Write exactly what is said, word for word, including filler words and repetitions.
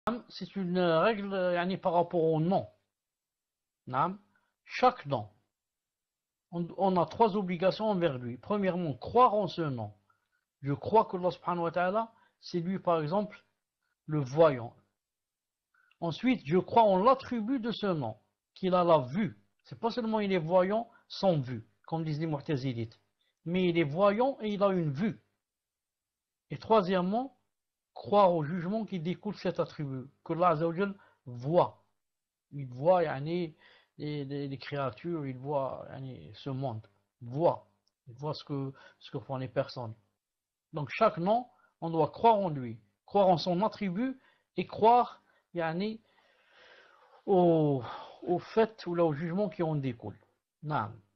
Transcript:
C'est une règle yani, par rapport au nom. Naam. Chaque nom, on, on a trois obligations envers lui. Premièrement, croire en ce nom. Je crois que Allah subhanahu wa ta'ala, c'est lui par exemple le voyant. Ensuite, je crois en l'attribut de ce nom, qu'il a la vue. C'est pas seulement il est voyant sans vue, comme disent les Mu'tazilites, mais il est voyant et il a une vue. Et troisièmement, croire au jugement qui découle de cet attribut, que Allah Azza wa Jal voit. Il voit yani, les, les, les créatures, il voit yani, ce monde, il voit, il voit ce que, ce que font les personnes. Donc chaque nom, on doit croire en lui, croire en son attribut et croire yani, au, au fait ou là, au jugement qui en découle. Naam.